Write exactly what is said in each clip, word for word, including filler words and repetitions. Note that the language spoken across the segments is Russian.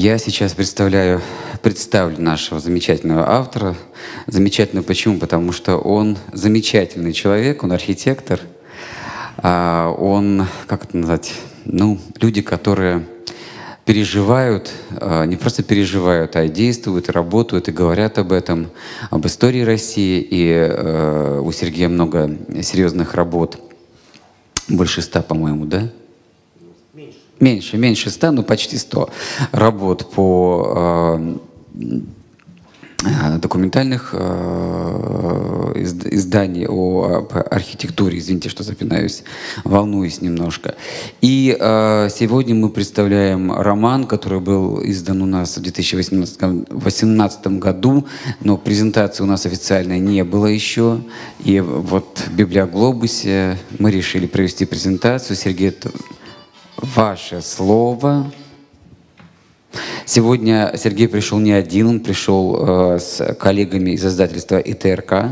Я сейчас представляю, представлю нашего замечательного автора. Замечательно почему? Потому что он замечательный человек, он архитектор. А он, как это назвать, ну, люди, которые переживают, не просто переживают, а и действуют, и работают, и говорят об этом, об истории России. И э, у Сергея много серьезных работ. Больше ста, по-моему, да? Меньше. Меньше, меньше ста, но почти сто работ по э, документальных э, изданий о архитектуре. Извините, что запинаюсь, волнуюсь немножко. И э, сегодня мы представляем роман, который был издан у нас в две тысячи восемнадцатом году, но презентации у нас официальной не было еще. И вот в Библиоглобусе мы решили провести презентацию. Сергей, это ваше слово. Сегодня Сергей пришел не один, он пришел э, с коллегами из издательства ИТРК.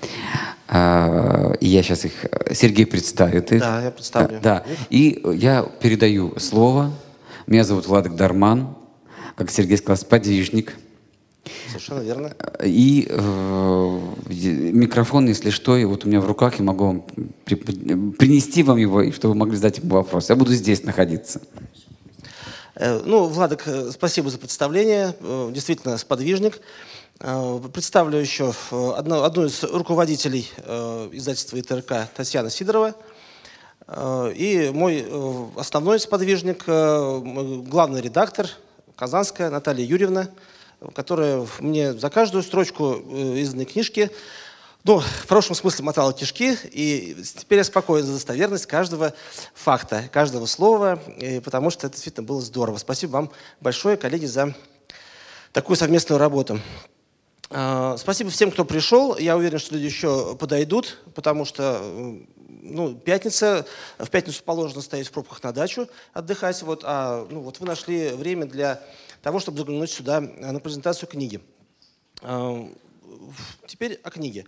Э, и я сейчас их... Сергей представит их. Да, я представлю. Да, да. И я передаю слово. Меня зовут Владик Дарман. Как Сергей сказал, сподвижник. Совершенно верно. И э, микрофон, если что, и вот у меня в руках, я могу вам при, принести вам его, и чтобы вы могли задать ему вопрос. Я буду здесь находиться. Ну, Владик, спасибо за представление. Действительно, сподвижник. Представлю еще одну, одну из руководителей издательства ИТРК Татьяна Сидорова. И мой основной сподвижник, главный редактор Казанская Наталья Юрьевна, которая мне за каждую строчку изданной книжки, ну, в хорошем смысле мотала кишки, и теперь я спокоен за достоверность каждого факта, каждого слова, потому что это действительно было здорово. Спасибо вам большое, коллеги, за такую совместную работу. Спасибо всем, кто пришел. Я уверен, что люди еще подойдут, потому что ну, пятница, в пятницу положено стоять в пробках на дачу, отдыхать. Вот, а ну, вот вы нашли время для того, чтобы заглянуть сюда на презентацию книги. Теперь о книге.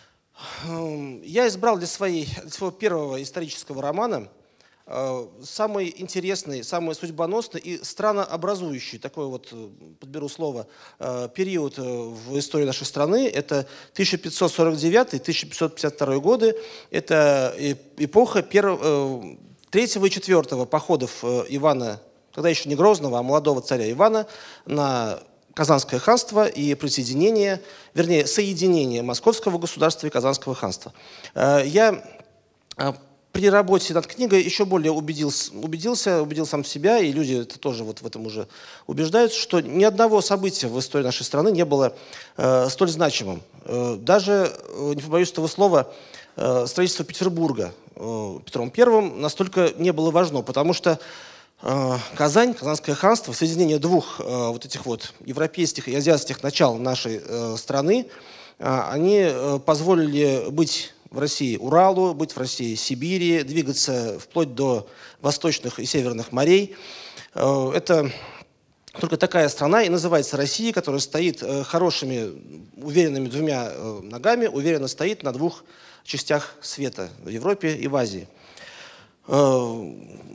Я избрал для, своей, для своего первого исторического романа самый интересный, самый судьбоносный и странообразующий, такой вот, подберу слово, период в истории нашей страны. Это тысяча пятьсот сорок девятый — тысяча пятьсот пятьдесят второй годы. Это эпоха первого, третьего и четвертого походов Ивана, тогда еще не Грозного, а молодого царя Ивана, на Казанское ханство и присоединение, вернее, соединение Московского государства и Казанского ханства. Я при работе над книгой еще более убедился, убедился, убедил сам себя, и люди это тоже вот в этом уже убеждаются, что ни одного события в истории нашей страны не было э, столь значимым. Э, даже, не побоюсь этого слова, э, строительство Петербурга э, Петром Первым настолько не было важно, потому что Казань, Казанское ханство, соединение двух э, вот этих вот европейских и азиатских начал нашей э, страны, э, они э, позволили быть в России Уралу, быть в России Сибири, двигаться вплоть до восточных и северных морей. Э, это только такая страна и называется Россия, которая стоит э, хорошими, уверенными двумя э, ногами, уверенно стоит на двух частях света, в Европе и в Азии. Э,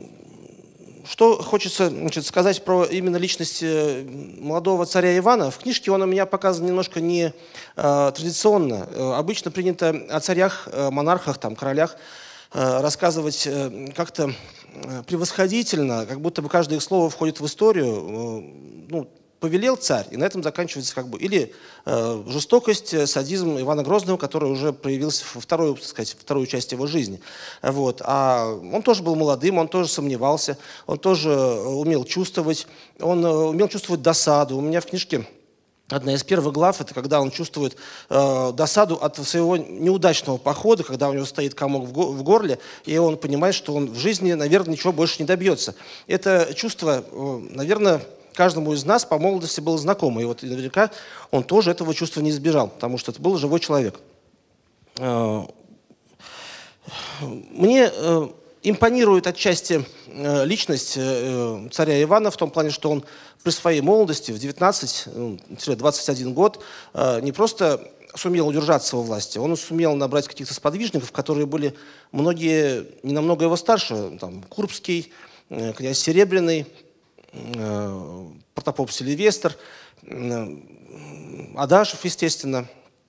Что хочется значит, сказать про именно личность молодого царя Ивана. В книжке он у меня показан немножко не э, традиционно. Э, обычно принято о царях, э, монархах, там, королях э, рассказывать э, как-то э, превосходительно, как будто бы каждое их слово входит в историю. Э, ну, повелел царь, и на этом заканчивается как бы или э, жестокость, садизм Ивана Грозного, который уже проявился во вторую, так сказать, вторую часть его жизни. Вот. А он тоже был молодым, он тоже сомневался, он тоже умел чувствовать, он умел чувствовать досаду. У меня в книжке одна из первых глав, это когда он чувствует э, досаду от своего неудачного похода, когда у него стоит комок в, го в горле, и он понимает, что он в жизни, наверное, ничего больше не добьется. Это чувство, э, наверное, каждому из нас по молодости было знакомо. И вот наверняка он тоже этого чувства не избежал, потому что это был живой человек. Мне импонирует отчасти личность царя Ивана в том плане, что он при своей молодости в девятнадцать-двадцать один год не просто сумел удержаться во власти, он сумел набрать каких-то сподвижников, которые были многие не намного его старше, там, Курбский, князь Серебряный, э, Протопоп Сильвестр, э, Адашев, естественно.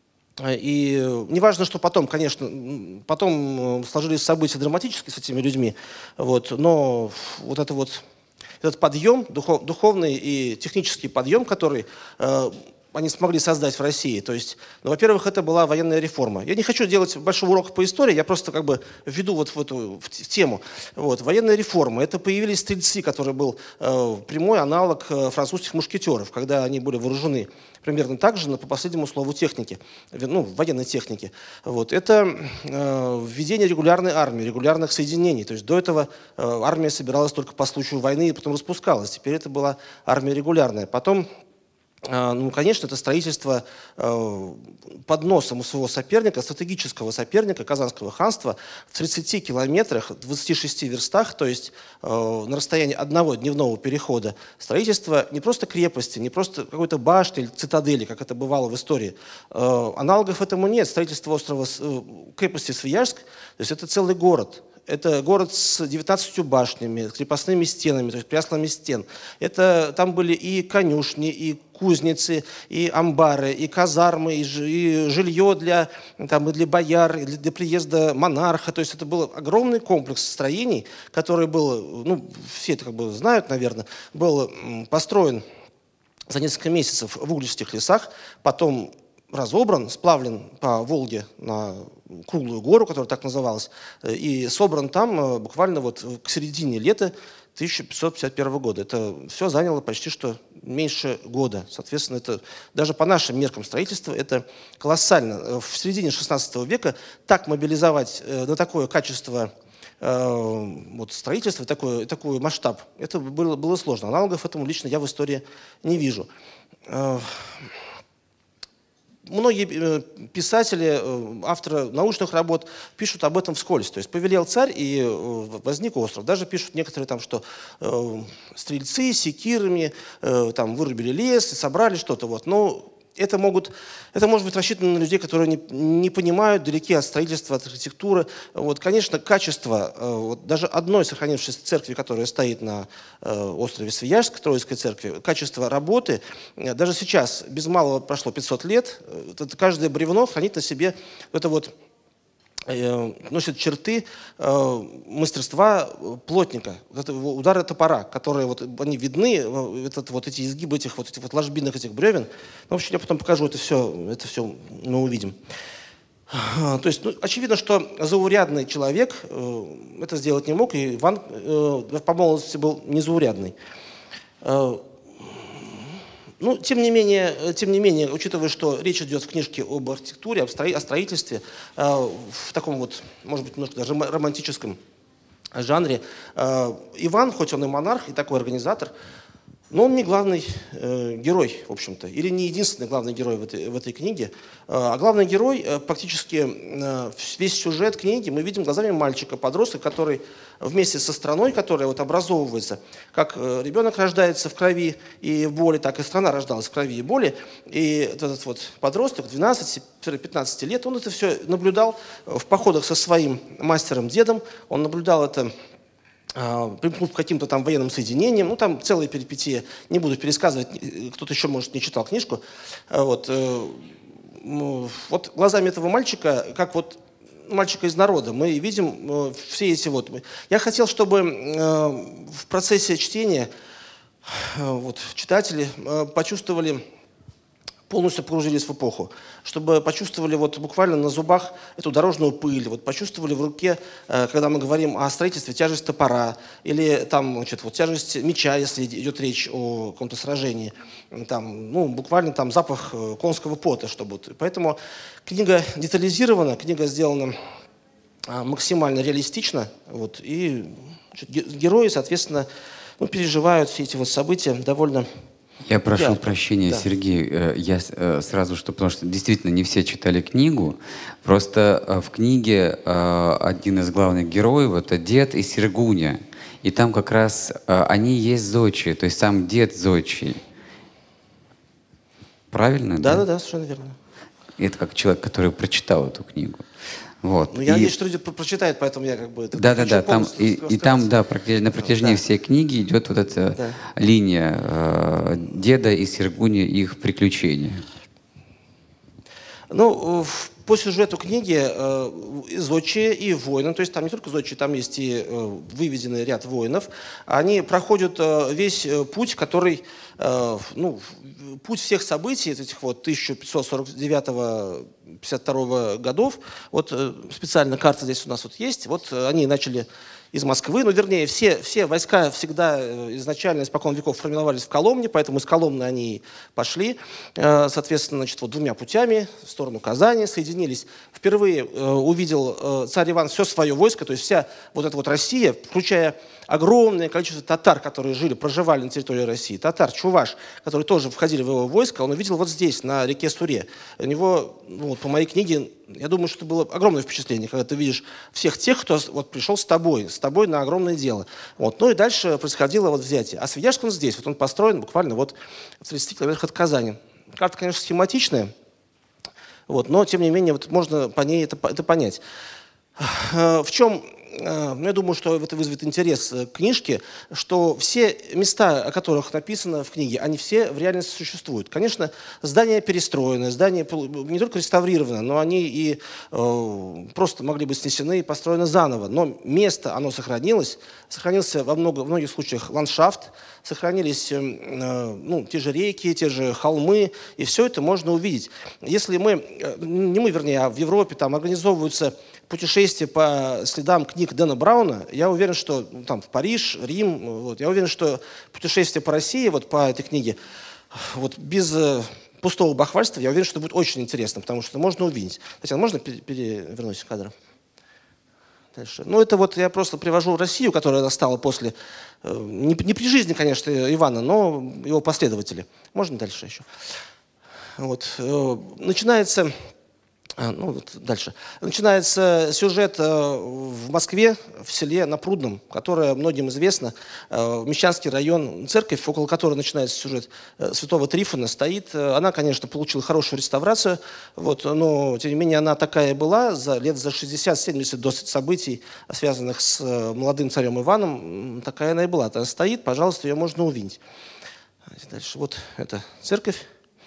И неважно, что потом, конечно, потом сложились события драматические с этими людьми, вот, но вот это вот, этот подъем, духов, духовный и технический подъем, который э, они смогли создать в России, то есть, ну, во-первых, это была военная реформа. Я не хочу делать большого урока по истории, я просто как бы введу вот в эту в тему. Вот, военная реформа, это появились стрельцы, который был э, прямой аналог э, французских мушкетеров, когда они были вооружены примерно так же, но по последнему слову техники, ну, военной техники. Вот. Это э, введение регулярной армии, регулярных соединений. То есть до этого э, армия собиралась только по случаю войны и потом распускалась. Теперь это была армия регулярная. Потом, э, ну, конечно, это строительство э, под носом у своего соперника, стратегического соперника Казанского ханства в тридцати километрах, двадцати шести верстах, то есть э, на расстоянии одного дневного перехода. Строительство не просто крепости, не просто какой-то башни или цитадели, как это бывало в истории. Э, аналогов этому нет. Строительство острова, э, крепости Свияжск, то есть это целый город. Это город с девятнадцатью башнями, с крепостными стенами, то есть пряслами стен. Это, там были и конюшни, и кузницы, и амбары, и казармы, и, ж, и жилье для, там, и для бояр, и для приезда монарха. То есть это был огромный комплекс строений, который был, ну, все это как бы знают, наверное, был построен за несколько месяцев в угличских лесах, потом разобран, сплавлен по Волге на Круглую гору, которая так называлась, и собран там буквально вот к середине лета тысяча пятьсот пятьдесят первого года. Это все заняло почти что меньше года. Соответственно, это даже по нашим меркам строительства это колоссально. В середине шестнадцатого века так мобилизовать на такое качество вот, строительства, такой, такой масштаб, это было, было сложно. Аналогов этому лично я в истории не вижу. Многие писатели, авторы научных работ пишут об этом вскользь. То есть повелел царь, и возник остров. Даже пишут некоторые, там, что э, стрельцы секирами э, там, вырубили лес и собрали что-то. Вот. Но это, могут, это может быть рассчитано на людей, которые не, не понимают, далеки от строительства, от архитектуры. Вот, конечно, качество э, вот, даже одной сохранившейся церкви, которая стоит на э, острове Свияжск, Троицкой церкви, качество работы, э, даже сейчас, без малого прошло пятьсот лет, э, это каждое бревно хранит на себе это вот, носит черты э, мастерства плотника, вот удары топора, которые вот, они видны, этот, вот эти изгибы этих вот, этих вот ложбинных этих бревен. Ну, в общем, я потом покажу это все, это все мы увидим. То есть, ну, очевидно, что заурядный человек э, это сделать не мог, и Иван э, по молодости был незаурядный. Э, Ну, тем не менее, тем не менее, учитывая, что речь идет в книжке об архитектуре, об строи, о строительстве, э, в таком вот, может быть, немножко даже романтическом жанре, э, Иван, хоть он и монарх, и такой организатор, но он не главный э, герой, в общем-то, или не единственный главный герой в этой, в этой книге. Э, а главный герой, э, практически э, весь сюжет книги мы видим глазами мальчика, подростка, который вместе со страной, которая вот образовывается, как э, ребенок рождается в крови и в боли, так и страна рождалась в крови и боли. И этот вот подросток двенадцати-пятнадцати лет, он это все наблюдал в походах со своим мастером-дедом, он наблюдал это, примкнув к каким-то там военным соединениям, ну там целые перипетии, не буду пересказывать, кто-то еще, может, не читал книжку. Вот, вот глазами этого мальчика, как вот мальчика из народа, мы видим все эти вот... Я хотел, чтобы в процессе чтения вот, читатели почувствовали, полностью погрузились в эпоху, чтобы почувствовали вот буквально на зубах эту дорожную пыль, вот почувствовали в руке, когда мы говорим о строительстве, тяжесть топора или там, значит, вот, тяжесть меча, если идет речь о каком-то сражении, там, ну, буквально там запах конского пота, чтобы... Поэтому книга детализирована, книга сделана максимально реалистично, вот, и значит, герои, соответственно, ну, переживают все эти вот события довольно... Я прошу Я, прощения, да. Сергей, я сразу, что, потому что действительно не все читали книгу, просто в книге один из главных героев — это дед и Сергуня, и там как раз они есть зодчие, то есть сам дед зодчий. Правильно? Да, да, да, да, совершенно верно. Это как человек, который прочитал эту книгу. Вот. Ну, я и, надеюсь, что люди прочитают, поэтому я как бы... Да, да, да. Там, и, и там, да, на протяжении да. всей книги идет вот эта да. линия э, деда и Сергуни, их приключения. Ну, по сюжету книги э, зодчие и воины, то есть там не только зодчие, там есть и э, выведенный ряд воинов, они проходят э, весь путь, который, э, ну, путь всех событий, этих вот тысяча пятьсот сорок девятого — пятьдесят второго годов, вот э, специально карта здесь у нас вот есть, вот они начали из Москвы, ну, вернее, все, все войска всегда изначально, испокон веков, формировались в Коломне, поэтому из Коломны они пошли, соответственно, значит, вот двумя путями в сторону Казани, соединились. Впервые увидел царь Иван все свое войско, то есть вся вот эта вот Россия, включая огромное количество татар, которые жили, проживали на территории России, татар, чуваш, которые тоже входили в его войско, он увидел вот здесь, на реке Суре. У него, ну, вот по моей книге, я думаю, что это было огромное впечатление, когда ты видишь всех тех, кто вот пришел с тобой, с тобой на огромное дело. Вот. Ну и дальше происходило вот взятие. А Свияжск он здесь, вот он построен буквально вот в тридцати километрах от Казани. Карта, конечно, схематичная, вот, но тем не менее вот можно по ней это, это понять. В чем... Я думаю, что это вызовет интерес к книжке, что все места, о которых написано в книге, они все в реальности существуют. Конечно, здания перестроены, здания не только реставрированы, но они и э, просто могли быть снесены и построены заново. Но место, оно сохранилось, сохранился во много, в многих случаях ландшафт, сохранились э, ну, те же реки, те же холмы, и все это можно увидеть. Если мы, не мы, вернее, а в Европе там организовываются путешествия по следам книг Дэна Брауна, я уверен, что ну, там в Париж, Рим, вот, я уверен, что путешествие по России вот по этой книге, вот без э, пустого бахвальства, я уверен, что будет очень интересно, потому что можно увидеть. Татьяна, можно перевернуть кадр? Дальше. Ну, это вот я просто привожу Россию, которая стала после, э, не, не при жизни, конечно, Ивана, но его последователи. Можно дальше еще? Вот. Э, начинается... А, ну, вот дальше. Начинается сюжет э, в Москве, в селе на Прудном, которое многим известно. Э, Мещанский район, церковь, около которой начинается сюжет э, Святого Трифона, стоит. Она, конечно, получила хорошую реставрацию, вот, но, тем не менее, она такая была за лет за шестьдесят-семьдесят до событий, связанных с э, молодым царем Иваном. Такая она и была. Она стоит, пожалуйста, ее можно увидеть. Дальше. Вот эта церковь.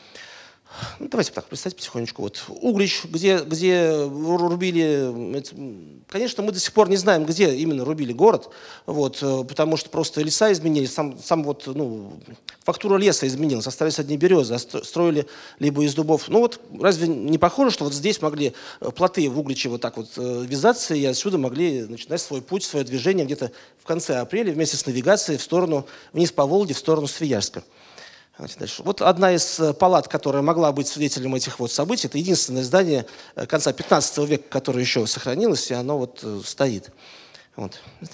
Ну, давайте так, представьте потихонечку. Вот Углич, где, где рубили... Конечно, мы до сих пор не знаем, где именно рубили город, вот, потому что просто леса изменились, сам, сам вот, ну, фактура леса изменилась, остались одни березы, строили либо из дубов. Ну вот разве не похоже, что вот здесь могли плоты в Угличе вот так вот вязаться, и отсюда могли начинать свой путь, свое движение где-то в конце апреля вместе с навигацией в сторону, вниз по Волге, в сторону Свияжска. Дальше. Вот одна из палат, которая могла быть свидетелем этих вот событий, это единственное здание конца пятнадцатого века, которое еще сохранилось, и оно вот стоит. Вот.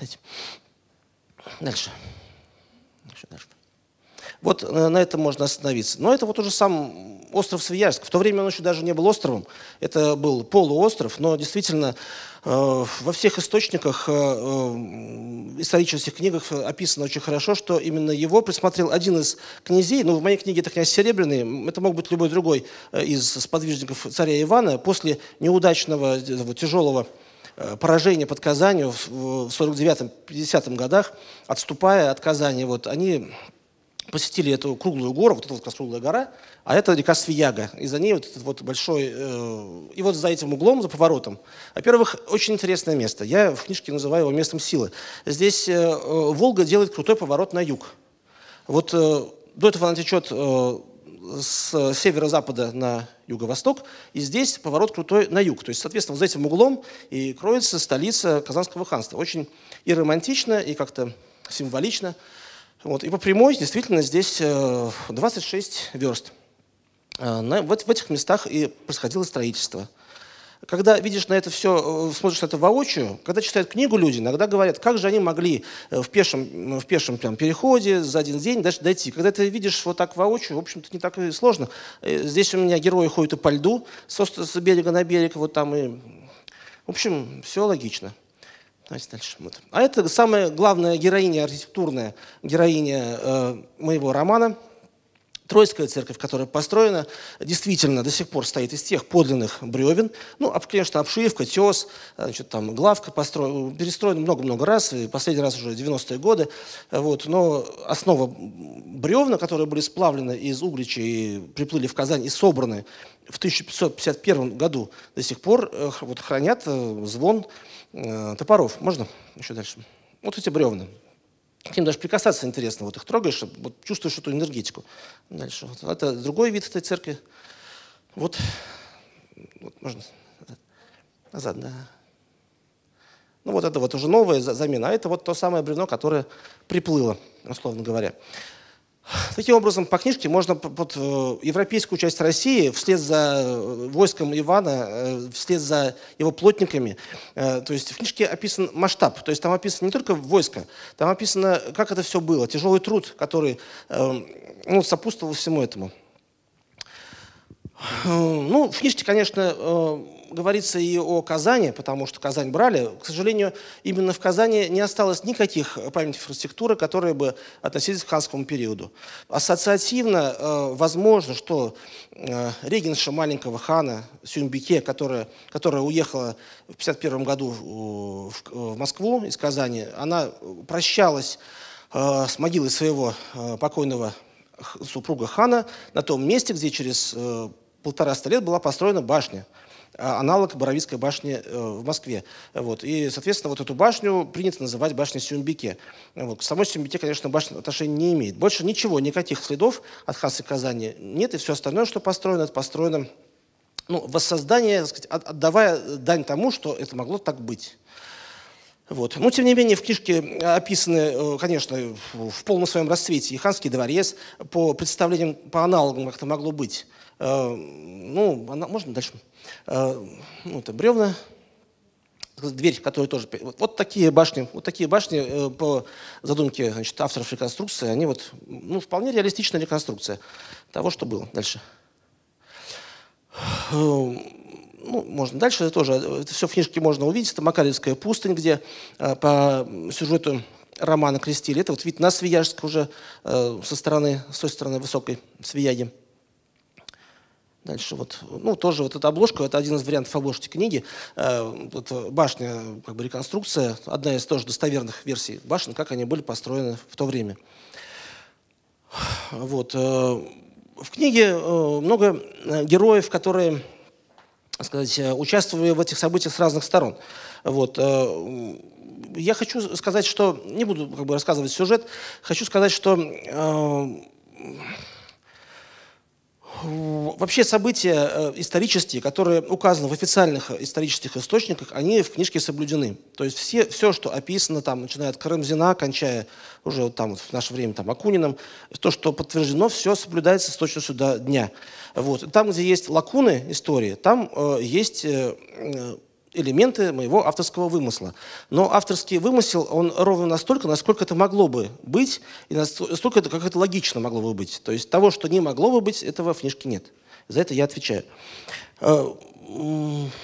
Дальше. Дальше. Вот на этом можно остановиться. Но это вот уже сам остров Свияжск. В то время он еще даже не был островом. Это был полуостров, но действительно во всех источниках, исторических книгах описано очень хорошо, что именно его присмотрел один из князей, ну, в моей книге это князь Серебряный, это мог быть любой другой из сподвижников царя Ивана, после неудачного, тяжелого поражения под Казанью в сорок девятом — пятидесятом годах, отступая от Казани, вот, они посетили эту круглую гору, вот эта вот круглая гора, а это река Свияга, и за ней вот этот вот большой, э, и вот за этим углом, за поворотом, во-первых, очень интересное место, я в книжке называю его местом силы. Здесь э, Волга делает крутой поворот на юг. Вот э, до этого она течет э, с северо-запада на юго-восток, и здесь поворот крутой на юг. То есть, соответственно, вот за этим углом и кроется столица Казанского ханства. Очень и романтично, и как-то символично. Вот. И по прямой действительно здесь двадцать шесть верст. В этих местах и происходило строительство. Когда видишь на это все, смотришь на это воочию, когда читают книгу люди, иногда говорят, как же они могли в пешем, в пешем прям переходе за один день даже дойти. Когда ты видишь вот так воочию, в общем-то, не так и сложно. Здесь у меня герои ходят и по льду, с берега на берег, вот там и... В общем, все логично. Давайте дальше. Вот. А это самая главная героиня, архитектурная героиня э, моего романа. Троицкая церковь, которая построена, действительно до сих пор стоит из тех подлинных бревен. Ну, конечно, обшивка, тес, значит, там, главка построена, перестроена много-много раз, и последний раз уже в девяностые годы. Вот, но основа бревна, которые были сплавлены из Углича и приплыли в Казань и собраны в тысяча пятьсот пятьдесят первом году, до сих пор вот, хранят звон э, топоров. Можно еще дальше? Вот эти бревна. К ним даже прикасаться интересно. Вот их трогаешь, вот чувствуешь эту энергетику. Дальше. Вот. Это другой вид этой церкви. Вот. Вот можно назад, да. Ну вот это вот уже новая замена. А это вот то самое бревно, которое приплыло, условно говоря. Таким образом, по книжке можно под европейскую часть России вслед за войском Ивана, вслед за его плотниками, то есть в книжке описан масштаб, то есть там описано не только войско, там описано, как это все было, тяжелый труд, который ну, сопутствовал всему этому. Ну, в книжке, конечно, говорится и о Казани, потому что Казань брали. К сожалению, именно в Казани не осталось никаких памятников архитектуры, которые бы относились к ханскому периоду. Ассоциативно э, возможно, что э, регенша маленького хана Сюмбике, которая, которая уехала в пятьдесят первом году в, в Москву из Казани, она прощалась э, с могилой своего э, покойного супруга хана на том месте, где через э, полтораста лет была построена башня, аналог Боровицкой башни в Москве. Вот. И, соответственно, вот эту башню принято называть башней Сюмбике. Вот. К самой Сюмбике, конечно, башня отношения не имеет. Больше ничего, никаких следов от ханской Казани нет, и все остальное, что построено, это построено ну, воссоздание, так сказать, отдавая дань тому, что это могло так быть. Вот. Но, тем не менее, в книжке описаны, конечно, в полном своем расцвете и ханский дворец, по представлениям, по аналогам, как это могло быть. Ну, она, можно дальше? Ну, это бревна, дверь, которая тоже... Вот, вот такие башни, вот такие башни по задумке, значит, авторов реконструкции, они вот, ну, вполне реалистичная реконструкция того, что было. Дальше. Ну, можно дальше тоже. Это все в книжке можно увидеть. Это Макарьевская пустынь, где по сюжету романа крестили. Это вот вид на Свияжск уже со стороны, с той стороны высокой Свияги. Дальше вот, ну, тоже вот эта обложка, это один из вариантов обложки книги. Вот башня, как бы реконструкция, одна из тоже достоверных версий башен, как они были построены в то время. Вот. В книге много героев, которые, так сказать, участвовали в этих событиях с разных сторон. Вот. Я хочу сказать, что, не буду как бы рассказывать сюжет, хочу сказать, что вообще события исторические, которые указаны в официальных исторических источниках, они в книжке соблюдены. То есть все, все, что описано, там, начиная от Карамзина, кончая уже вот там, вот в наше время там, Акуниным, то, что подтверждено, все соблюдается с точностью до дня. Вот. Там, где есть лакуны истории, там э, есть э, элементы моего авторского вымысла. Но авторский вымысел, он ровно настолько, насколько это могло бы быть, и настолько, это, как это логично могло бы быть. То есть того, что не могло бы быть, этого в книжке нет. За это я отвечаю. Ну,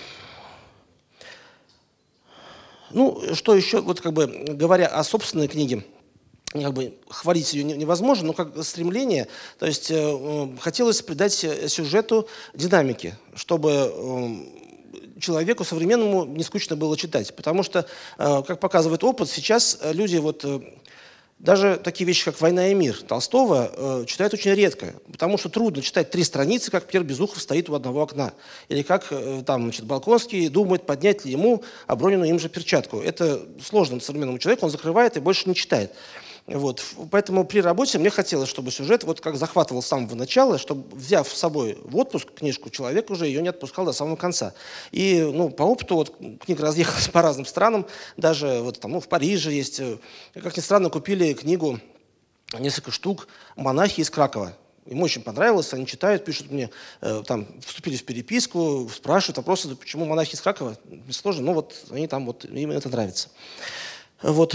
что еще, вот как бы говоря о собственной книге, как бы хвалить ее невозможно, но как стремление, то есть э, хотелось придать сюжету динамики, чтобы э, человеку современному не скучно было читать. Потому что, э, как показывает опыт, сейчас люди вот... Э, Даже такие вещи, как «Война и мир» Толстого э, читают очень редко, потому что трудно читать три страницы, как Пьер Безухов стоит у одного окна. Или как э, там, значит, Болконский думает, поднять ли ему оброненную им же перчатку. Это сложно современному человеку, он закрывает и больше не читает. Вот. Поэтому при работе мне хотелось, чтобы сюжет вот как захватывал с самого начала, чтобы, взяв с собой в отпуск книжку, человек уже ее не отпускал до самого конца. И ну, по опыту вот, книга разъехалась по разным странам, даже вот, там, ну, в Париже есть. Как ни странно, купили книгу, несколько штук, монахи из Кракова. Им очень понравилось, они читают, пишут мне, э, там, вступили в переписку, спрашивают вопросы, почему монахи из Кракова, не сложно, но вот они там, вот, им это нравится. Вот.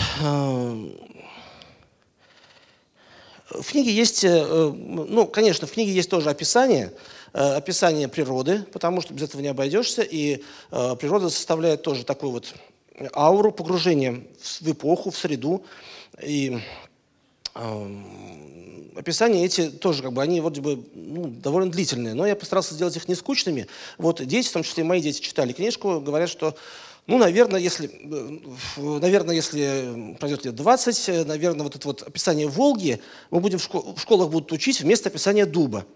В книге есть, ну, конечно, в книге есть тоже описание, описание природы, потому что без этого не обойдешься, и природа составляет тоже такую вот ауру погружения в эпоху, в среду. И описания эти тоже, как бы, они вроде бы ну, довольно длительные, но я постарался сделать их не скучными. Вот дети, в том числе мои дети, читали книжку, говорят, что, ну, наверное, если, наверное, если пройдет лет двадцать, наверное, вот это вот описание Волги мы будем в, школ в школах будут учить вместо описания дуба.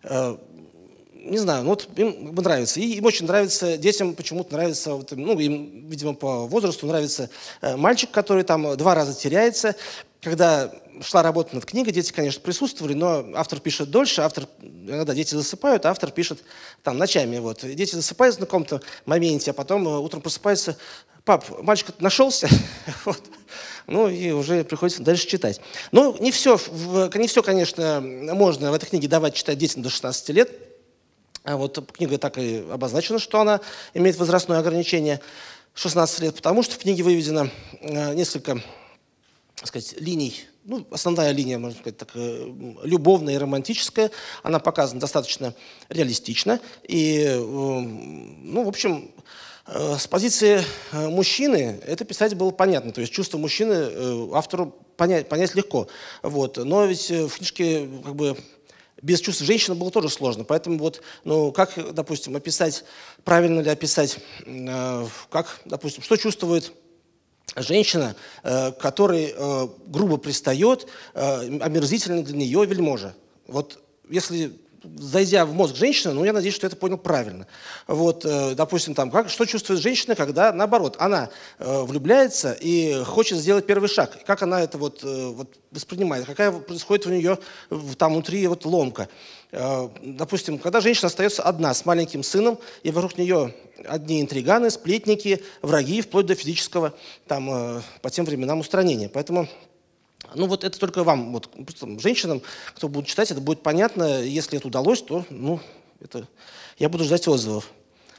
Не знаю, ну вот им нравится. И им очень нравится, детям почему-то нравится, вот, ну, им, видимо, по возрасту нравится мальчик, который там два раза теряется. Когда шла работа над книгой, дети, конечно, присутствовали, но автор пишет дольше, автор, иногда дети засыпают, а автор пишет там ночами. Вот. Дети засыпают на каком-то моменте, а потом утром просыпаются: пап, мальчик нашелся? Вот. Ну и уже приходится дальше читать. Но не все, не все, конечно, можно в этой книге давать читать детям до шестнадцати лет. А вот книга так и обозначена, что она имеет возрастное ограничение шестнадцать лет, потому что в книге выведено несколько, так сказать, линий. Ну, основная линия, можно сказать, так, любовная и романтическая. Она показана достаточно реалистично. И, ну, в общем, с позиции мужчины это писать было понятно. То есть чувство мужчины автору понять, понять легко. Вот. Но ведь в книжке как бы без чувств женщины было тоже сложно. Поэтому вот, ну, как, допустим, описать, правильно ли описать, э, как, допустим, что чувствует женщина, э, которой э, грубо пристает, э, омерзительно для нее вельможа. Вот если, зайдя в мозг женщины, ну, я надеюсь, что это понял правильно. Вот, э, допустим, там, как, что чувствует женщина, когда, наоборот, она э, влюбляется и хочет сделать первый шаг. Как она это вот, э, вот воспринимает, какая происходит у нее там внутри вот ломка. Э, допустим, когда женщина остается одна с маленьким сыном, и вокруг нее одни интриганы, сплетники, враги, вплоть до физического там, э, по тем временам устранения. Поэтому... Ну вот это только вам, вот, женщинам, кто будет читать, это будет понятно. Если это удалось, то ну, это, я буду ждать отзывов.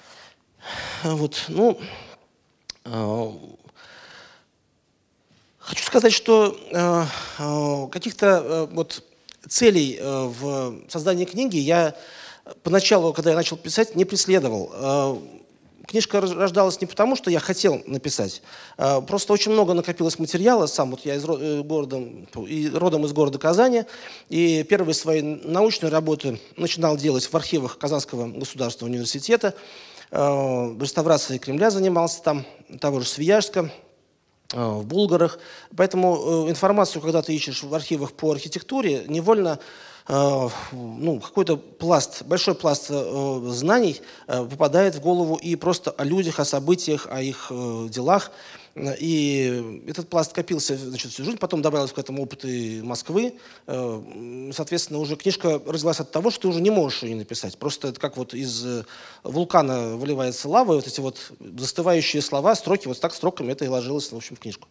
Вот, ну, э, хочу сказать, что э, э, каких-то э, вот, целей э, в создании книги я поначалу, когда я начал писать, не преследовал. Э, Книжка рождалась не потому, что я хотел написать. Просто очень много накопилось материала. Сам вот я из города, родом из города Казани. И первые свои научные работы начинал делать в архивах Казанского государственного университета. Реставрацией Кремля занимался там, того же Свияжска, в Булгарах. Поэтому информацию, когда ты ищешь в архивах по архитектуре, невольно ну, какой-то пласт, большой пласт э, знаний э, попадает в голову и просто о людях, о событиях, о их э, делах. И этот пласт копился, значит, всю жизнь, потом добавилось к этому опыты Москвы. Э, соответственно, уже книжка родилась от того, что ты уже не можешь ее написать. Просто это как вот из вулкана выливается лава, и вот эти вот застывающие слова, строки, вот так строками это и ложилось, в общем, в книжку.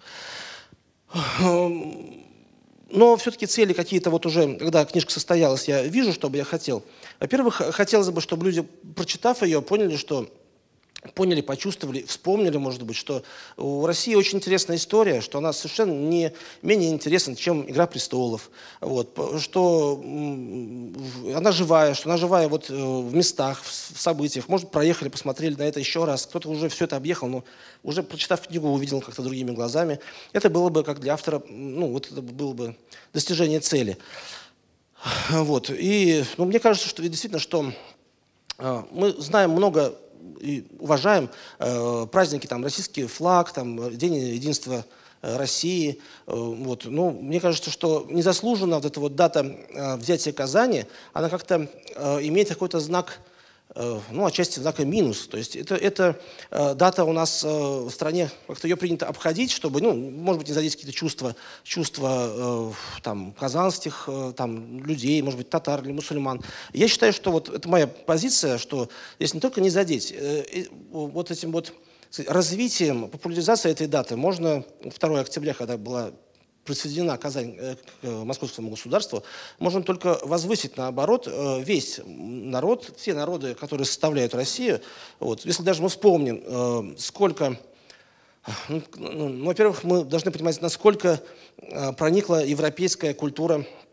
Но все-таки цели какие-то вот уже, когда книжка состоялась, я вижу, что бы я хотел. Во-первых, хотелось бы, чтобы люди, прочитав ее, поняли, что поняли, почувствовали, вспомнили, может быть, что у России очень интересная история, что она совершенно не менее интересна, чем «Игра престолов», вот, что она живая, что она живая вот в местах, в событиях. Может, проехали, посмотрели на это еще раз, кто-то уже все это объехал, но уже прочитав книгу, увидел как-то другими глазами. Это было бы, как для автора, ну, вот это было бы достижение цели. Вот. И ну, мне кажется, что действительно, что э, мы знаем много и уважаем э, праздники, там, российский флаг, там, День единства России. Э, вот. Ну, мне кажется, что незаслуженно вот эта вот дата э, взятия Казани, она как-то э, имеет какой-то знак, э, ну, отчасти знака минус. То есть это, это э, дата у нас э, в стране, как-то ее принято обходить, чтобы, ну, может быть, не задеть какие-то чувства, чувства э, там, казанских э, там, людей, может быть, татар или мусульман. Я считаю, что вот это моя позиция, что здесь не только не задеть, э, вот этим вот развитием, популяризацией этой даты можно второго октября, когда была присоединена Казань к московскому государству, можно только возвысить, наоборот, весь народ, все народы, которые составляют Россию. Вот. Если даже мы вспомним, сколько... Ну, ну, во-первых, мы должны понимать, насколько проникла европейская культура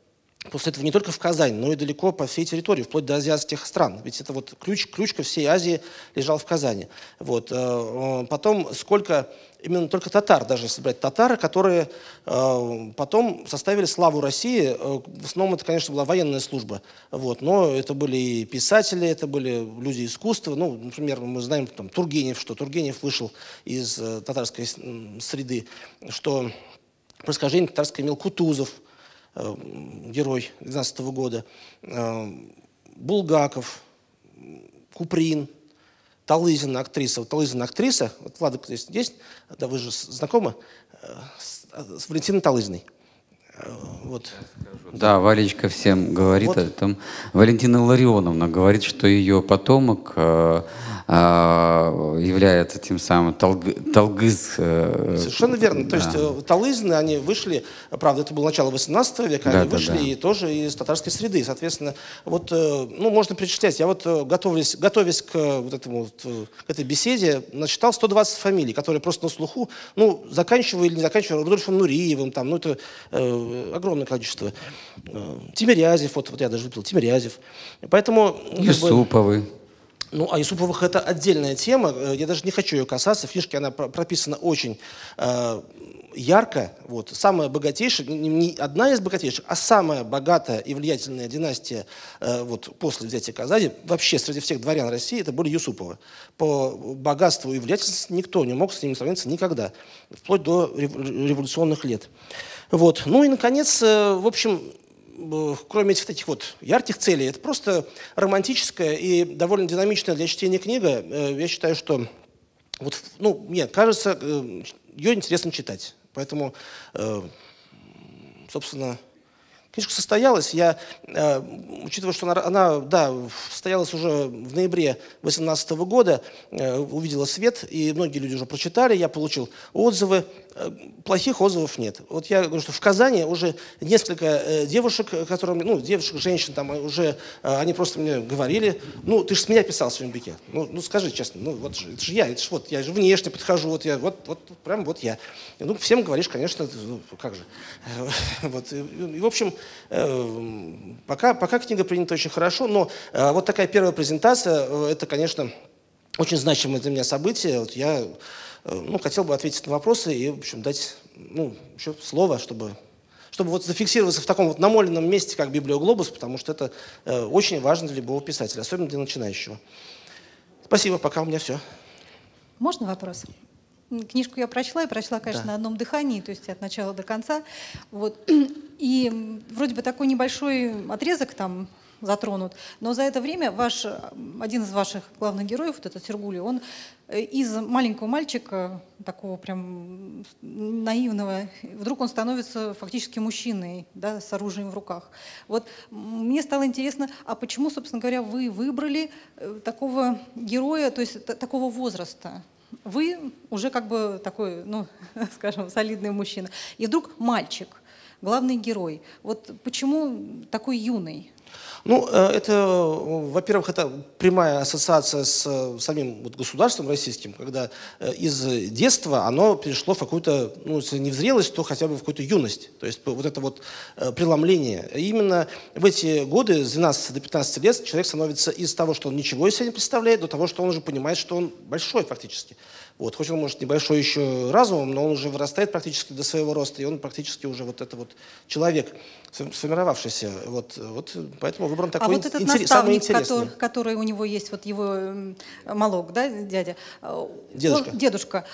после этого не только в Казань, но и далеко по всей территории, вплоть до азиатских стран. Ведь это вот ключ, ключ ко всей Азии лежал в Казани. Вот. Потом сколько, именно только татар, даже если брать татары, которые потом составили славу России. В основном это, конечно, была военная служба. Вот. Но это были и писатели, это были люди искусства. Ну, например, мы знаем там, Тургенев, что Тургенев вышел из татарской среды, что происхождение татарское имел Кутузов, герой двенадцатого года, Булгаков, Куприн, Талызина, актриса. Вот Талызина актриса, вот Влада здесь есть, да вы же знакомы с, с Валентиной Талызиной. Вот. Да, Валечка всем говорит вот. О том. Валентина Ларионовна говорит, что ее потомок э, э, является тем самым Талг, Талгыз. Э, Совершенно верно. Да. То есть Талызины, они вышли, правда, это было начало восемнадцатого века, да, они да, вышли да. и тоже из татарской среды. Соответственно, вот, ну, можно перечислять. Я вот, готовясь, готовясь к, вот этому, к этой беседе, насчитал сто двадцать фамилий, которые просто на слуху, ну, заканчивая или не заканчивая Рудольфом Нуриевым, там, ну, это э, огромное количество. Тимирязев, вот, вот я даже выпил, Тимирязев. Поэтому... Юсуповы. Как бы, ну, о Юсуповых это отдельная тема, я даже не хочу ее касаться. В книжке она прописана очень э, ярко. Вот. Самая богатейшая, не, не одна из богатейших, а самая богатая и влиятельная династия э, вот, после взятия Казани, вообще среди всех дворян России, это были Юсуповы. По богатству и влиятельности никто не мог с ними сравниться никогда, вплоть до революционных лет. Вот. Ну и, наконец, э, в общем... Кроме этих таких вот ярких целей, это просто романтическая и довольно динамичная для чтения книга. Я считаю, что вот, ну, мне кажется, ее интересно читать. Поэтому, собственно, книжка состоялась. Я, учитывая, что она, она да, состоялась уже в ноябре две тысячи восемнадцатого года, увидела свет, и многие люди уже прочитали, я получил отзывы. Плохих отзывов нет. Вот я говорю, что в Казани уже несколько девушек, которым, ну, девушек, женщин, там уже, они просто мне говорили, ну, ты же с меня писал в своем беке. Ну, ну, скажи честно, ну, вот же, это же я, это же вот, я же внешне подхожу, вот я, вот, вот, прям вот я. Ну, всем говоришь, конечно, ну, как же. Вот, и, и, в общем, пока, пока книга принята очень хорошо, но вот такая первая презентация, это, конечно, очень значимое для меня событие. Вот я ну, хотел бы ответить на вопросы и, в общем, дать ну, еще слово, чтобы, чтобы вот зафиксироваться в таком вот намоленном месте, как Библиоглобус, потому что это э, очень важно для любого писателя, особенно для начинающего. Спасибо, пока у меня все. Можно вопрос? Книжку я прочла, и прочла, конечно, да. на одном дыхании, то есть от начала до конца. Вот. И вроде бы такой небольшой отрезок там затронут, но за это время ваш, один из ваших главных героев, вот этот Сергули, он из маленького мальчика, такого прям наивного, вдруг он становится фактически мужчиной, да, с оружием в руках. Вот мне стало интересно, а почему, собственно говоря, вы выбрали такого героя, то есть такого возраста? Вы уже как бы такой, ну, скажем, солидный мужчина, и вдруг мальчик, главный герой. Вот почему такой юный? Ну, это, во-первых, это прямая ассоциация с самим вот государством российским, когда из детства оно перешло в какую-то, ну, если не в зрелость, то хотя бы в какую-то юность. То есть вот это вот преломление. И именно в эти годы, с двенадцати до пятнадцати лет, человек становится из того, что он ничего из себя не представляет, до того, что он уже понимает, что он большой фактически. Вот. Хоть он, может, небольшой еще разумом, но он уже вырастает практически до своего роста, и он практически уже вот это вот человек, сформировавшийся. Вот, вот, поэтому выбран такой а вот этот интерес, самый наставник, интересный. Который, который у него есть, вот его малок, да, дядя? Дедушка. Он, дедушка.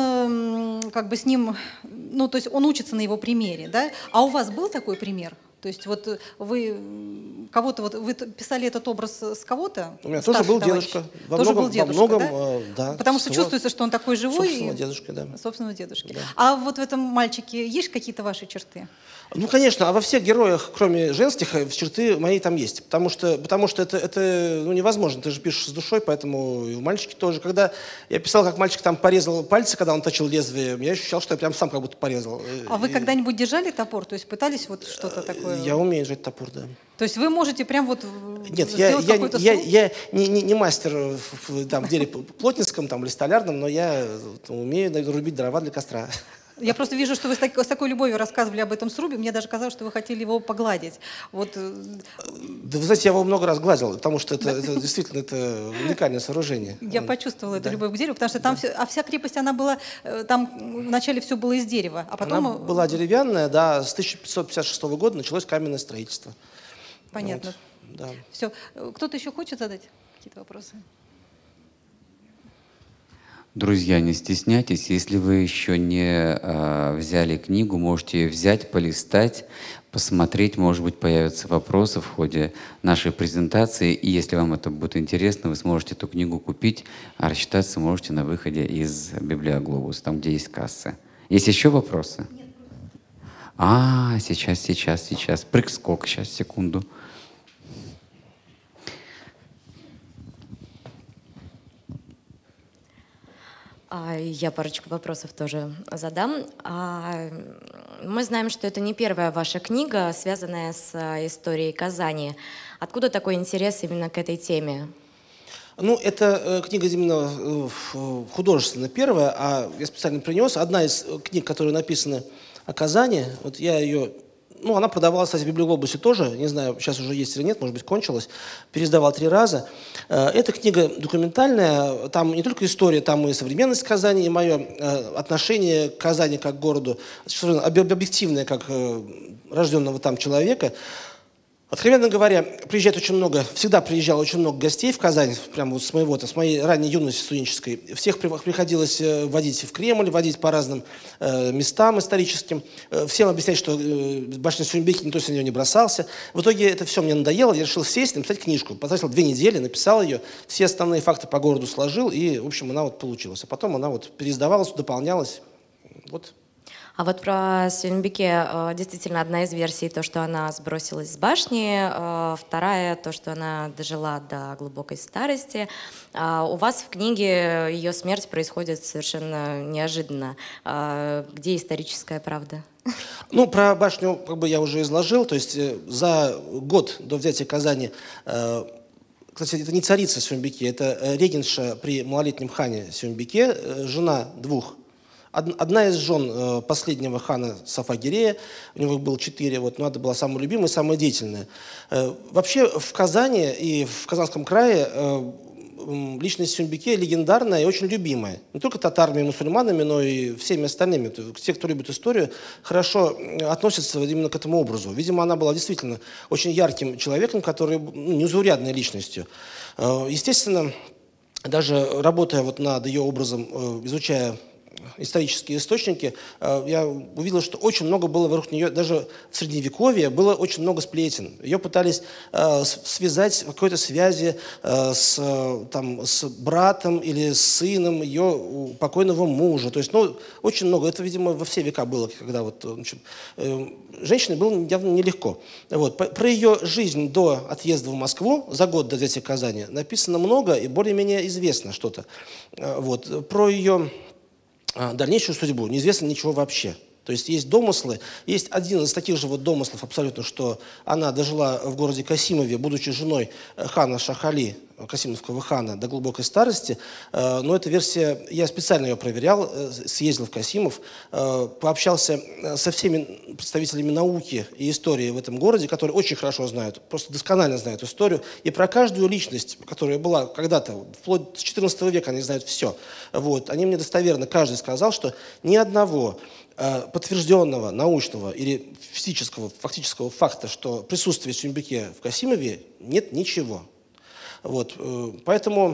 Он как бы с ним, ну, то есть он учится на его примере, да? А у вас был такой пример? То есть вот вы кого-то, вот вы писали этот образ с кого-то? У меня тоже был товарищ. Дедушка. Во тоже многом, был дедушка, во многом, да? Э, да? Потому что чувствуется, что он такой живой. Собственного дедушки, да. Собственного дедушки. Да. А вот в этом мальчике есть какие-то ваши черты? Ну, конечно, а во всех героях, кроме женских, черты мои там есть. Потому что, потому что это, это ну, невозможно. Ты же пишешь с душой, поэтому и в мальчике тоже. Когда я писал, как мальчик там порезал пальцы, когда он точил лезвие, я ощущал, что я прям сам как будто порезал. А вы и... когда-нибудь держали топор? То есть пытались вот что-то такое? Я умею держать топор, да. То есть вы можете прям вот Нет, я, я, я, я не, не, не мастер в, там, в деле плотницком там, или столярном, но я там, умею рубить дрова для костра. Я просто вижу, что вы с, так, с такой любовью рассказывали об этом срубе. Мне даже казалось, что вы хотели его погладить. Вот. Да, вы знаете, я его много раз гладил, потому что это, это действительно это уникальное сооружение. Я почувствовала эту да. любовь к дереву, потому что там да. все, а вся крепость, она была, там вначале все было из дерева, а потом... Она была деревянная, да, с тысяча пятьсот пятьдесят шестого года началось каменное строительство. Понятно. Вот, да. Все. Кто-то еще хочет задать какие-то вопросы? Друзья, не стесняйтесь, если вы еще не э, взяли книгу, можете ее взять, полистать, посмотреть, может быть, появятся вопросы в ходе нашей презентации, и если вам это будет интересно, вы сможете эту книгу купить, а рассчитаться можете на выходе из Библиоглобус, там, где есть касса. Есть еще вопросы? Нет. А, сейчас, сейчас, сейчас. Прыг-скок, сейчас, секунду. Я парочку вопросов тоже задам. Мы знаем, что это не первая ваша книга, связанная с историей Казани. Откуда такой интерес именно к этой теме? Ну, это книга именно художественно первая, а я специально принес. Одна из книг, которые написаны о Казани, вот я ее... Ну, она продавалась, кстати, в Библиоглобусе тоже. Не знаю, сейчас уже есть или нет, может быть, кончилась. Пересдавал три раза. Эта книга документальная. Там не только история, там и современность Казани, и мое отношение к Казани как к городу, объективное, как рожденного там человека. Откровенно говоря, приезжает очень много, всегда приезжало очень много гостей в Казань, прямо вот с моего, с моей ранней юности студенческой. Всех приходилось водить в Кремль, водить по разным э, местам историческим, э, всем объяснять, что э, башня Сюрюмбеки никто с нее не бросался. В итоге это все мне надоело, я решил сесть, написать книжку. Потратил две недели, написал ее, все основные факты по городу сложил, и, в общем, она вот получилась. А потом она вот переиздавалась, дополнялась. Вот. А вот про Сюрюмбеке действительно одна из версий, то, что она сбросилась с башни, вторая, то, что она дожила до глубокой старости. У вас в книге ее смерть происходит совершенно неожиданно. Где историческая правда? Ну, про башню как бы я уже изложил, то есть за год до взятия Казани, кстати, это не царица Сюрюмбеке, это регенша при малолетнем хане Сюрюмбеке, жена двух. Одна из жен последнего хана Сафа-Гирея, у него было четыре, вот, но это была самая любимая и самая деятельная. Вообще в Казани и в Казанском крае личность Сюрюмбеке легендарная и очень любимая. Не только татарами и мусульманами, но и всеми остальными. Те, кто любит историю, хорошо относятся именно к этому образу. Видимо, она была действительно очень ярким человеком, который, ну, неузаурядной личностью. Естественно, даже работая вот над ее образом, изучая исторические источники, я увидел, что очень много было вокруг нее, даже в Средневековье было очень много сплетен. Ее пытались э, связать в какой-то связи э, с, там, с братом или с сыном ее покойного мужа. То есть, ну, очень много. Это, видимо, во все века было, когда вот, значит, э, женщине было явно нелегко. Вот. Про ее жизнь до отъезда в Москву, за год до взятия Казани, написано много и более-менее известно что-то. Вот. Про ее дальнейшую судьбу неизвестно ничего вообще. То есть есть домыслы. Есть один из таких же вот домыслов абсолютно, что она дожила в городе Касимове, будучи женой хана Шах-Али, Касимовского хана, до глубокой старости. Но эта версия, я специально ее проверял, съездил в Касимов, пообщался со всеми представителями науки и истории в этом городе, которые очень хорошо знают, просто досконально знают историю. И про каждую личность, которая была когда-то, вплоть с четырнадцатого века, они знают все. Вот. Они мне достоверно, каждый сказал, что ни одного подтвержденного научного или физического, фактического факта, что присутствие Сюрюмбеке в Касимове, нет ничего. Вот. Поэтому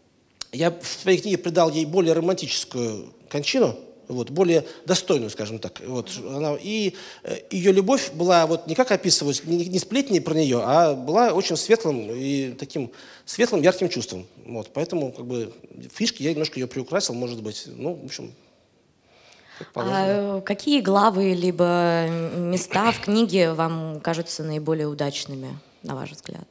я в своей книге придал ей более романтическую кончину, вот, более достойную, скажем так. Вот. Она, и ее любовь была, вот, не как описывать, не, не сплетни про нее, а была очень светлым и таким светлым, ярким чувством. Вот. Поэтому как бы, фишки я немножко ее приукрасил, может быть. Ну, в общем... А какие главы либо места в книге вам кажутся наиболее удачными, на ваш взгляд?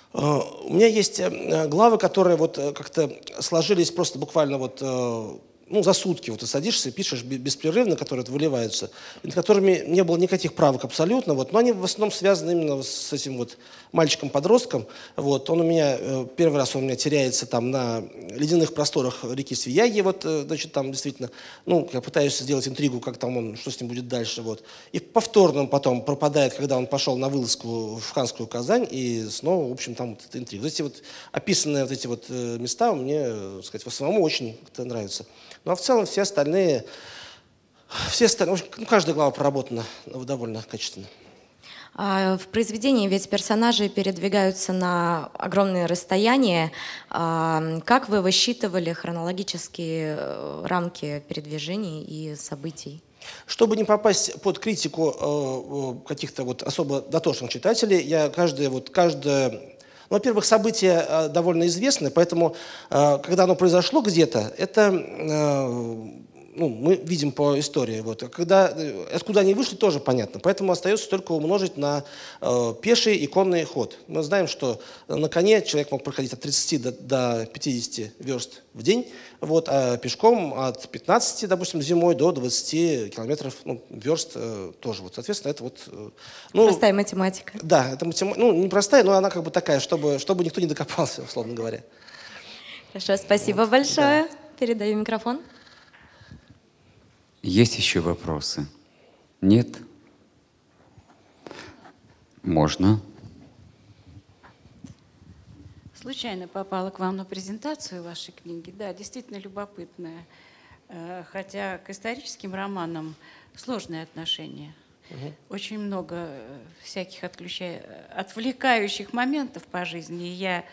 У меня есть главы, которые вот как-то сложились просто буквально вот ну, за сутки вот ты садишься и пишешь беспрерывно, которые выливаются, над которыми не было никаких правок абсолютно, вот, но они в основном связаны именно с этим вот мальчиком-подростком. Вот, он у меня, первый раз он у меня теряется там на ледяных просторах реки Свияги, вот, значит, там действительно, ну, я пытаюсь сделать интригу, как там он, что с ним будет дальше, вот. И повторно он потом пропадает, когда он пошел на вылазку в Ханскую Казань, и снова, в общем, там вот эта интрига. Вот эти вот описанные вот эти вот места мне, так сказать, в самому очень нравятся. Ну, а в целом все остальные, все остальные, ну, каждая глава проработана довольно качественно. В произведении ведь персонажи передвигаются на огромные расстояния. Как вы высчитывали хронологические рамки передвижений и событий? Чтобы не попасть под критику каких-то вот особо дотошных читателей, я каждое, вот, каждое, ну, во-первых, событие довольно известное, поэтому, когда оно произошло где-то, это... Ну, мы видим по истории. Вот. А когда, откуда они вышли, тоже понятно. Поэтому остается только умножить на э, пеший и конный ход. Мы знаем, что на коне человек мог проходить от тридцати до, до пятидесяти верст в день, вот, а пешком от пятнадцати, допустим, зимой до двадцати километров, ну, верст э, тоже. Вот, соответственно, это вот... Э, ну, простая математика. Да, это математика. Ну, не простая, но она как бы такая, чтобы, чтобы никто не докопался, условно говоря. Хорошо, спасибо вот. большое. Да. Передаю микрофон. Есть еще вопросы? Нет? Можно. Случайно попала к вам на презентацию вашей книги. Да, действительно любопытная. Хотя к историческим романам сложное отношение. Угу. Очень много всяких отключая... отвлекающих моментов по жизни. И я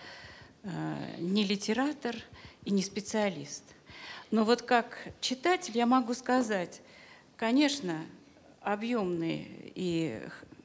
не литератор и не специалист. Но вот как читатель я могу сказать, конечно, объемный и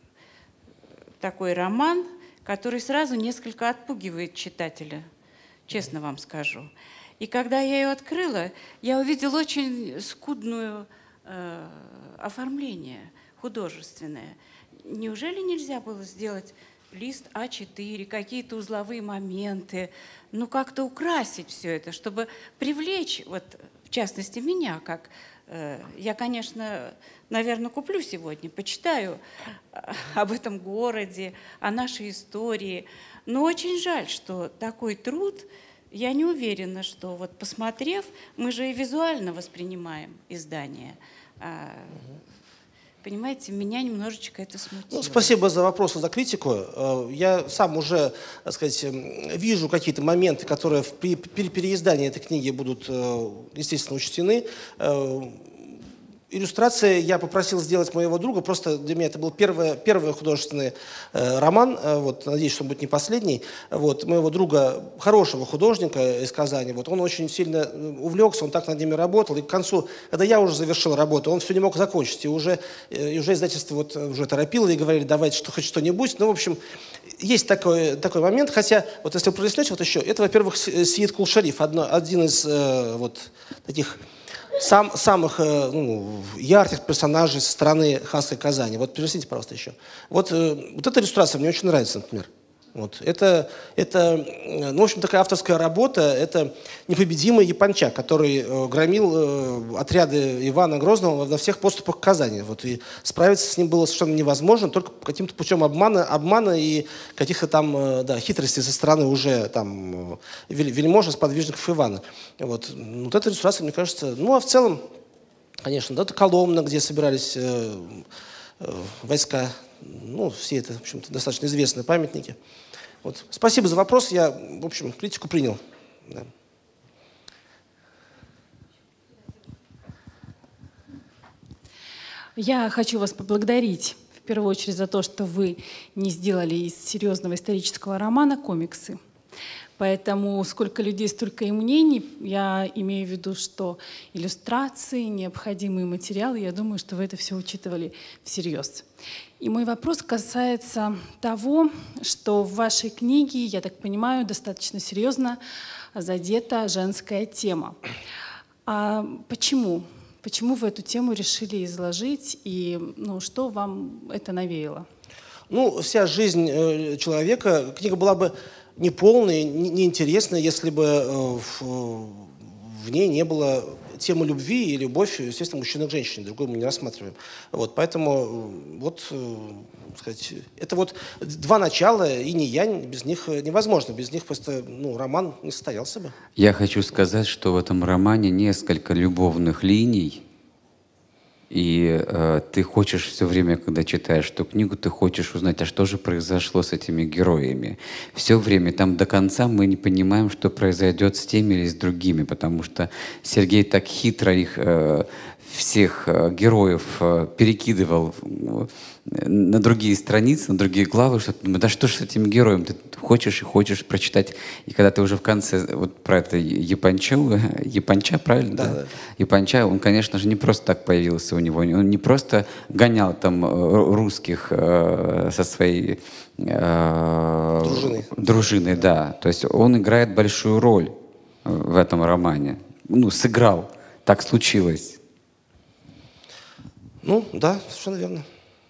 такой роман, который сразу несколько отпугивает читателя, честно вам скажу. И когда я ее открыла, я увидела очень скудное э, оформление художественное. Неужели нельзя было сделать лист а четыре, какие-то узловые моменты, ну как-то украсить все это, чтобы привлечь, вот в частности меня, как э, я, конечно, наверное, куплю сегодня, почитаю об этом городе, о нашей истории, но очень жаль, что такой труд, я не уверена, что вот посмотрев, мы же и визуально воспринимаем издание. Понимаете, меня немножечко это смутило. Ну, спасибо за вопрос и за критику. Я сам уже, так сказать, вижу какие-то моменты, которые при переиздании этой книги будут, естественно, учтены. Иллюстрации я попросил сделать моего друга, просто для меня это был первый, первый художественный э, роман, э, вот, надеюсь, что он будет не последний, вот, моего друга, хорошего художника из Казани, вот, он очень сильно увлекся, он так над ними работал, и к концу, когда я уже завершил работу, он все не мог закончить, и уже, и уже издательство вот, уже торопило, и говорили, давайте что, хоть что-нибудь, ну, в общем, есть такой, такой момент, хотя, вот если вы пролистнете вот еще, это, во-первых, Сиед Кул-Шариф, одно, один из э, вот таких... Сам, самых ну, ярких персонажей со стороны Ханской Казани. Вот перелистните, пожалуйста, еще. Вот, вот эта иллюстрация мне очень нравится, например. Вот. Это, это, ну, в общем, такая авторская работа. Это непобедимый япончак, который э, громил э, отряды Ивана Грозного на всех подступах к Казани. Вот. И справиться с ним было совершенно невозможно, только каким-то путем обмана, обмана и каких-то там э, да, хитростей со стороны уже там, вельможа, сподвижников Ивана. Вот. Вот эта иллюстрация, мне кажется... Ну, а в целом, конечно, да, это Коломна, где собирались э, э, войска. Ну, все это, в общем-то, достаточно известные памятники. Вот. Спасибо за вопрос. Я, в общем, критику принял. Да. Я хочу вас поблагодарить, в первую очередь, за то, что вы не сделали из серьезного исторического романа комиксы. Поэтому сколько людей, столько и мнений. Я имею в виду, что иллюстрации, необходимые материалы, я думаю, что вы это все учитывали всерьез. И мой вопрос касается того, что в вашей книге, я так понимаю, достаточно серьезно задета женская тема. А почему? Почему вы эту тему решили изложить, и ну, что вам это навеяло? Ну, вся жизнь э, человека, книга была бы неполная, неинтересная, если бы э, в, в ней не было тему любви и любовь, естественно, мужчина к женщине, другую мы не рассматриваем. Вот, поэтому вот, сказать, это вот два начала, инь и янь, без них невозможно, без них просто ну, роман не состоялся бы. Я хочу сказать, что в этом романе несколько любовных линий, и э, ты хочешь все время, когда читаешь эту книгу, ты хочешь узнать, а что же произошло с этими героями. Все время, там до конца мы не понимаем, что произойдет с теми или с другими, потому что Сергей так хитро их, э, всех э, героев э, перекидывал на другие страницы, на другие главы, что ты думаешь, да что ж с этим героем, ты хочешь и хочешь прочитать. И когда ты уже в конце, вот про это Япончу, Японча, правильно? Да, Да, да. Японча, он, конечно же, не просто так появился у него, он не просто гонял там русских э, со своей э, Дружиной. дружиной, да. То есть он играет большую роль в этом романе. Ну, сыграл, так случилось. Ну, да, совершенно верно.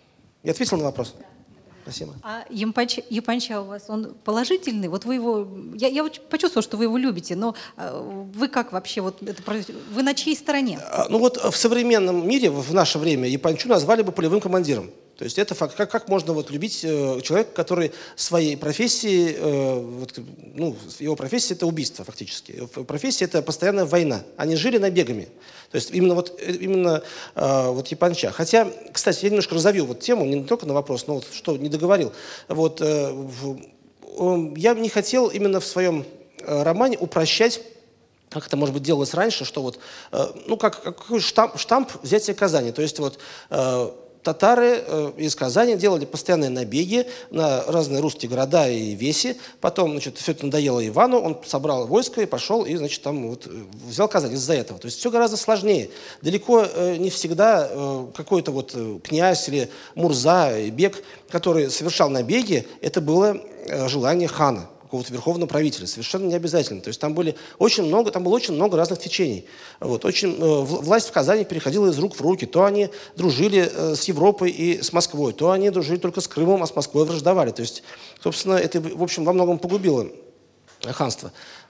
Я ответил на вопрос? Спасибо. А Японча, Японча у вас, он положительный? Вот вы его, я, я вот почувствовала, что вы его любите, но э, вы как вообще, вот это, вы на чьей стороне? А, ну вот в современном мире, в наше время, Япончу назвали бы полевым командиром. То есть это факт. Как, как можно вот любить э, человека, который своей профессии, э, вот, ну, его профессия — это убийство фактически. Его профессия — это постоянная война. Они жили набегами. То есть именно вот, именно, э, вот Японча. Хотя, кстати, я немножко разовью вот тему, не только на вопрос, но вот что не договорил. Вот, э, в, э, я не хотел именно в своем э, романе упрощать, как это, может быть, делалось раньше, что вот, э, ну, как, как штамп, штамп взятия Казани. То есть вот э, татары э, из Казани делали постоянные набеги на разные русские города и веси. Потом, значит, все это надоело Ивану, он собрал войско и пошел, и, значит, там вот взял Казань из-за этого. То есть все гораздо сложнее. Далеко э, не всегда э, какой-то вот э, князь или мурза, и бек, который совершал набеги, это было э, желание хана, какого-то верховного правителя, совершенно не обязательно. То есть там, были очень много, там было очень много разных течений. Вот, очень, э, власть в Казани переходила из рук в руки. То они дружили э, с Европой и с Москвой, то они дружили только с Крымом, а с Москвой враждовали. То есть, собственно, это, в общем, во многом погубило ханство.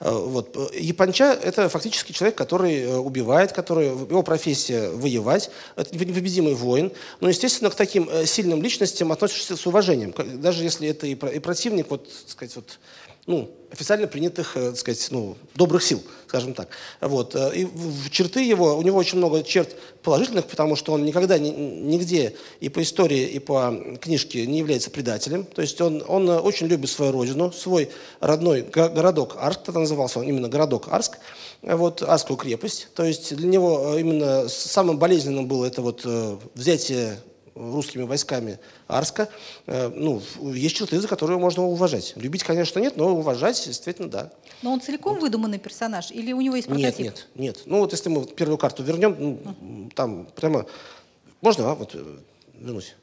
Вот. Японча — это фактически человек, который убивает, который, его профессия — воевать, это непобедимый воин. Но, естественно, к таким сильным личностям относишься с уважением. Даже если это и противник, вот, так сказать, вот, ну, официально принятых, так сказать, ну, добрых сил, скажем так. Вот. И в черты его, у него очень много черт положительных, потому что он никогда ни, нигде и по истории, и по книжке не является предателем. То есть он, он очень любит свою родину, свой родной городок Арск, тогда назывался он именно городок Арск, вот, Арскую крепость. То есть для него именно самым болезненным было это вот взятие русскими войсками Арска. Ну, есть черты, за которые можно уважать. Любить, конечно, нет, но уважать, действительно, да. Но он целиком выдуманный персонаж или у него есть прототип? Нет, нет, нет. Ну вот если мы первую карту вернем, ну, там прямо... Можно, а, вот вернуть?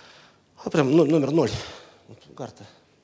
А, прям номер ноль. Вот, карта.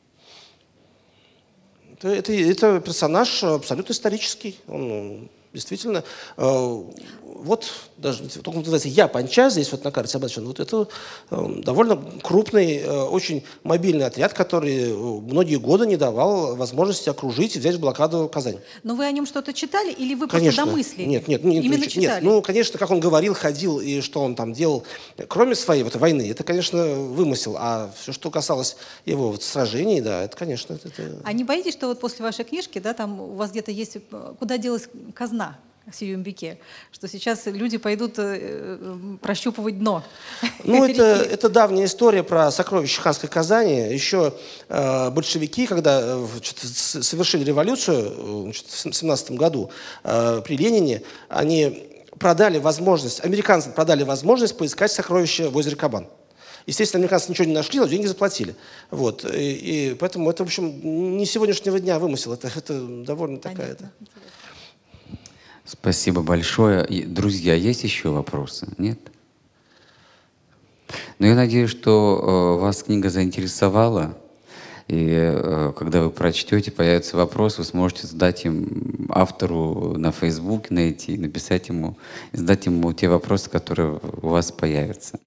Это, это, это персонаж абсолютно исторический. Он действительно... Э, вот, даже только называется Японча, здесь вот на карте обозначен, вот это э, довольно крупный, э, очень мобильный отряд, который многие годы не давал возможности окружить и взять в блокаду Казань. Но вы о нем что-то читали или вы Конечно. просто домыслили? Нет, нет, нет, Именно нет, читали? Ну, конечно, как он говорил, ходил и что он там делал, кроме своей вот войны, это, конечно, вымысел. А все, что касалось его вот сражений, да, это, конечно... Это, это... А не боитесь, что вот после вашей книжки, да, там у вас где-то есть, куда делась казна в Сююмбике, что сейчас люди пойдут э, прощупывать дно? Ну, это, это давняя история про сокровища ханской Казани. Еще э, большевики, когда значит, совершили революцию значит, в семнадцатом году э, при Ленине, они продали возможность, американцы продали возможность поискать сокровища в озере Кабан. Естественно, американцы ничего не нашли, но деньги заплатили. Вот. И, и поэтому это, в общем, не сегодняшнего дня вымысел. Это, это довольно такая... Это... Спасибо большое. И, друзья, есть еще вопросы? Нет? Но я надеюсь, что э, вас книга заинтересовала. И э, когда вы прочтете, появится вопрос, вы сможете задать им автору на Фейсбуке, найти, написать ему, задать ему те вопросы, которые у вас появятся.